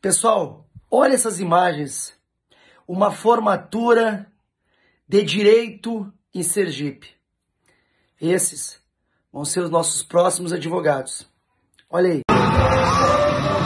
Pessoal, olha essas imagens. Uma formatura de direito em Sergipe. Esses vão ser os nossos próximos advogados. Olha aí.